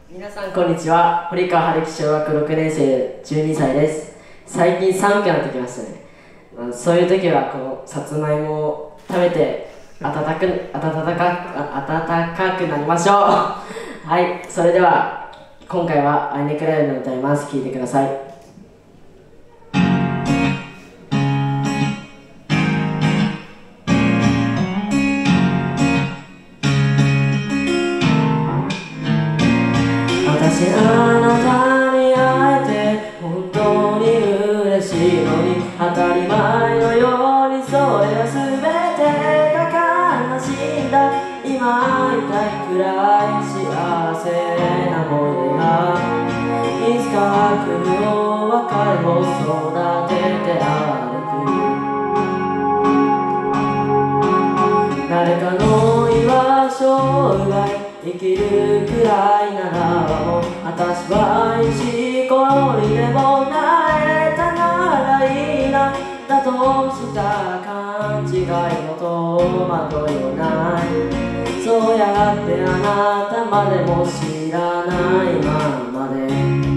皆さんこんにちは。堀川春樹小学6年生12歳です。最近寒くなってきましたね。そういう時はこのさつまいもを食べて暖かくなりましょうはい、それでは今回はアイネクライブの歌います。聴いてください。私あなたに会えて本当に嬉しいのに、当たり前のようにそれは全てが悲しいんだ。今痛いくらい幸せな思いがいつか来るの別れを育てて歩く。誰かの居場所を奪い生きるくらいならもう私は石ころにでもなれたならいいな。だとした勘違いの戸惑いもない。そうやってあなたまでも知らないままで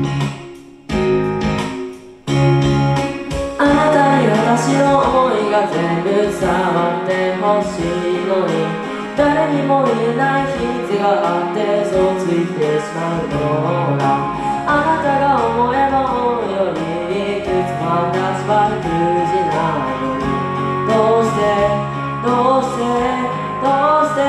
あなたに私の想いが全部伝わってほしいのに、誰にも言えない秘密があってそうついてしまうのだ。あなたが思えば思うよりいくつも私は不自なのに、どうして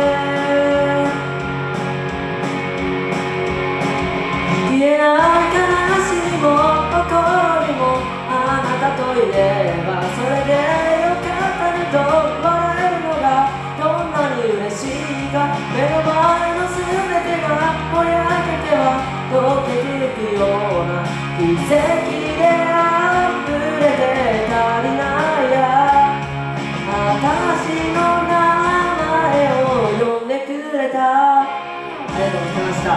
消えない悲しみも誇りもあなたといればそれでよかったねと笑えるのがどんなに嬉しいか。目の前の全てがぼやけては溶けてゆくような奇跡で溢れて足りないや。私の名前を呼んでくれた。ありがとうございました。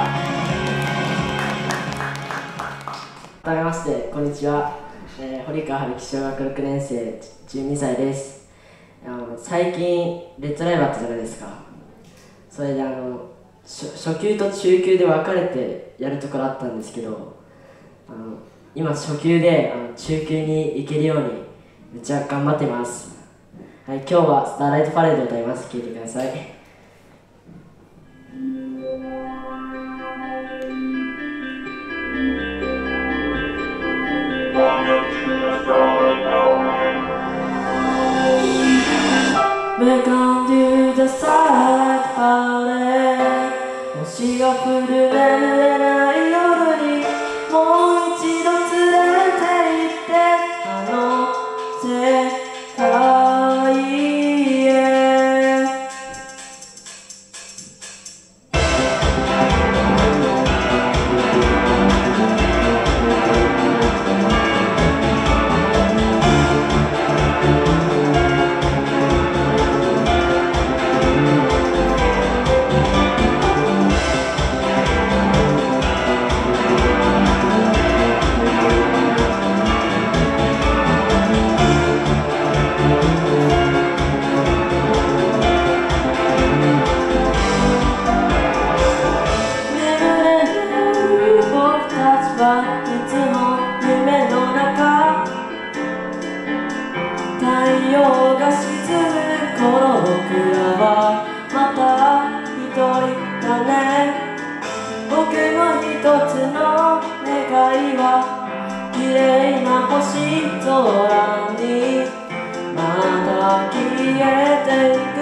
改めましてこんにちは。堀川春樹小学6年生12歳です。最近レッドライブあったじゃないですか。それで初級と中級で分かれてやるところあったんですけど、今初級で中級に行けるようにめっちゃ頑張ってます。はい、今日はスターライトパレードを歌います。聴いてください。Welcome to the side party。 星が降る眠れない夜にもう一度連れて行ってあの世界へ。いつも夢の中、太陽が沈む頃僕らはまた一人だね。僕の一つの願いは綺麗な星空にまた消えていく